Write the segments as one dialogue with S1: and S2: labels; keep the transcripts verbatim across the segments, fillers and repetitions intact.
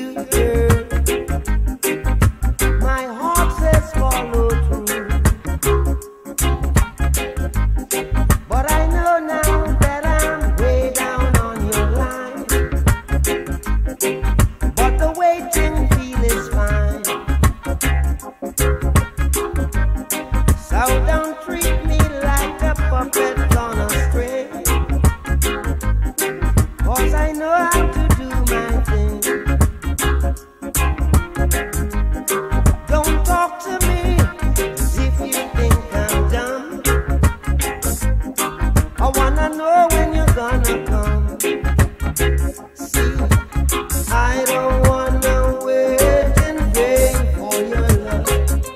S1: girl. My heart says follow through, but I know now that I'm way down on your line. But the waiting feel is fine, so don't treat me like a puppet on a string, 'cause I know how to do my thing. Don't talk to me as if you think I'm dumb. I wanna know when you're gonna come. See, I don't wanna wait in vain for your love.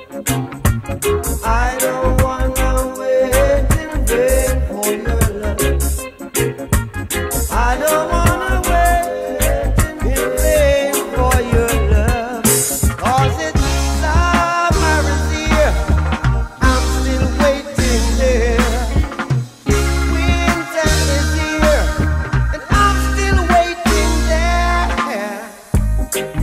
S1: I don't wanna wait in vain for your love. I don't wanna wait in vain for your love. 'Cause it's summer is here, I'm still waiting there. Winter is here, and I'm still waiting there.